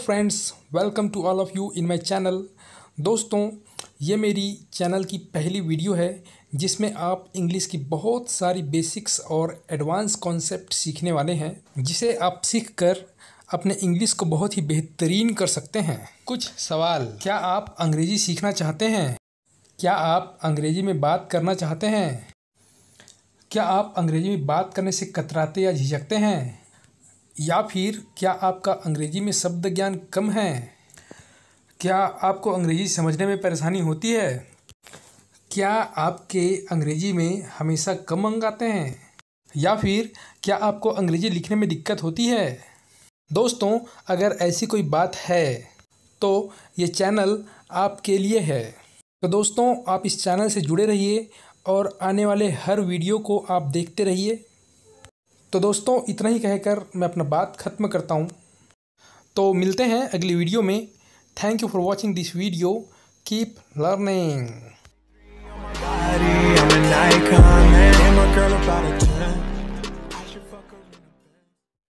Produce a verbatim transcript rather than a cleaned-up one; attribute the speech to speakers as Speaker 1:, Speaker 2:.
Speaker 1: Friends, welcome to all of you in my channel. दोस्तों, ये मेरी चैनल की पहली वीडियो है जिसमें आप इंग्लिश की बहुत सारी बेसिक्स और एडवांस कॉन्सेप्ट सीखने वाले हैं, जिसे आप सीखकर अपने इंग्लिश को बहुत ही बेहतरीन कर सकते हैं। कुछ सवाल: क्या आप अंग्रेज़ी सीखना चाहते हैं? क्या आप अंग्रेज़ी में बात करना चाहते हैं? क्या आप अंग्रेज़ी में बात करने से कतराते या झिझकते हैं? या फिर क्या आपका अंग्रेज़ी में शब्द ज्ञान कम है? क्या आपको अंग्रेज़ी समझने में परेशानी होती है? क्या आपके अंग्रेज़ी में हमेशा कम अंक आते हैं? या फिर क्या आपको अंग्रेज़ी लिखने में दिक्कत होती है? दोस्तों, अगर ऐसी कोई बात है तो ये चैनल आपके लिए है। तो दोस्तों, आप इस चैनल से जुड़े रहिए और आने वाले हर वीडियो को आप देखते रहिए। तो दोस्तों, इतना ही कहकर मैं अपना बात ख़त्म करता हूँ। तो मिलते हैं अगली वीडियो में। Thank you for watching this video. Keep learning.